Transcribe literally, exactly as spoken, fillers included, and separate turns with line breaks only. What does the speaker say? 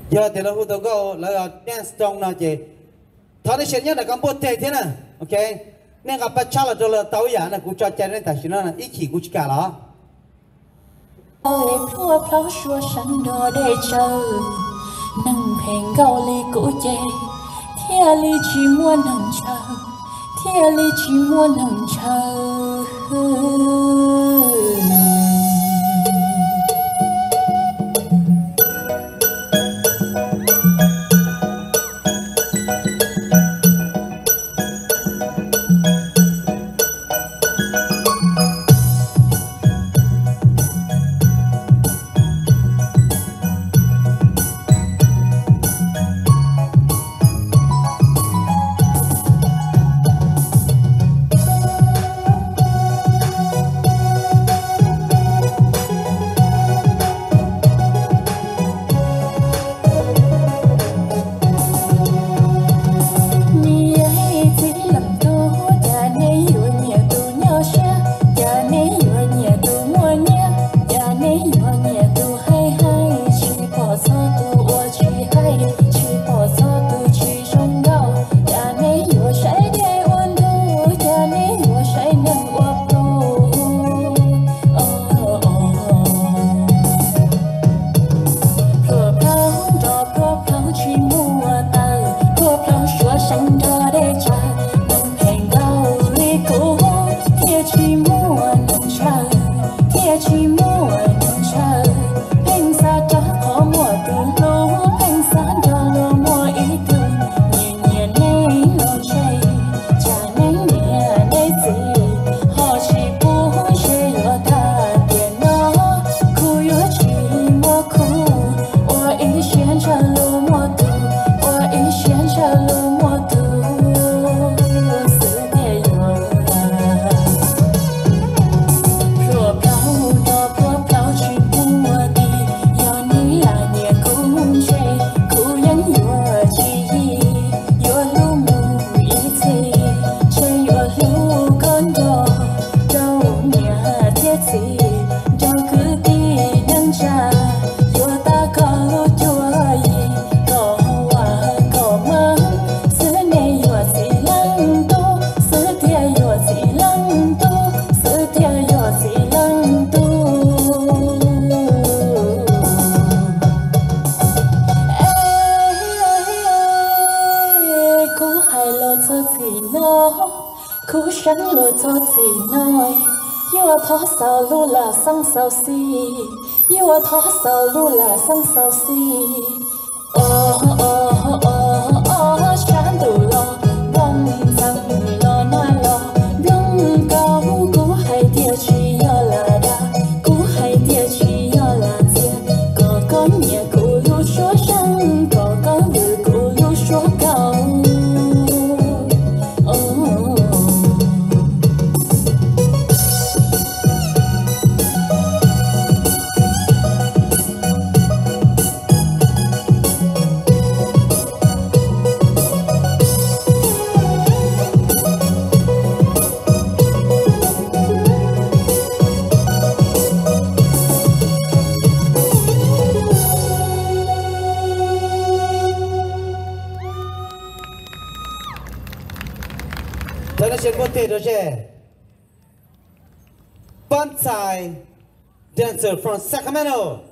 giờ thì nó hút tàu go là dance trong nào chị thọ đi xem nhá là con bút thế thế nè ok nên gặp bắt cha là cho là tàu giả nè cũng cho chạy lên tại sao nó ít chỉ cũng chỉ cả đó
ơi thua pháo xua sẵn đồ để chờ nâng hẹn gạo ly cũ chê thia ly chỉ muốn nâng chờ thia ly chỉ muốn nâng chờ cú sáng lối cho thì nói yêu thó sao lu là sang sao si yêu thó sao lu là sang sao si oh oh oh oh sáng đủ lo bông răng lo nói lo bông cao cú hay tia chỉ yo là đa cú hay tia chỉ yo là tia có có nhẹ cú lu số sáng có có bự cú lu số cao
thế nó sẽ có thể đó chứ Bonsai dancer from Sacramento.